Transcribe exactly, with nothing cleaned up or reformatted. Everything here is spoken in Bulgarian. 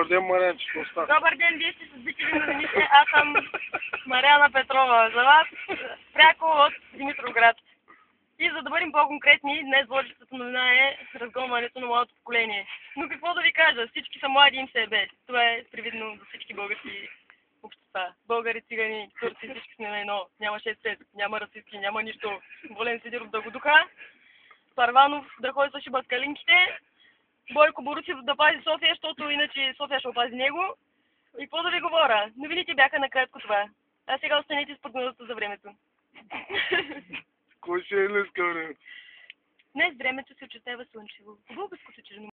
Добър ден, Мариан, че остана. Добър ден, вие сте с Битиви новините, аз съм Мариана Петрова. За вас пряко от Димитровград. И за да бъдем по-конкретни, днес водещата новина е разгонването на младото поколение. Но какво да ви кажа, всички са млади, им се е без. Това е привидно за всички български общества. Българи, цигани, турци, всички сме на едно. Няма шест цвет, няма расистки, няма нищо. Волен Сидеров да го духа. Парванов да ходи с шибаскалинките. Бойко Борусев да пази София, защото иначе София ще опази него. И какво да ви говоря? Новините бяха накратко това. А сега останете с прогнозата за времето. Кой ще е днес към времето? Днес времето се очертава слънчево. Българското черно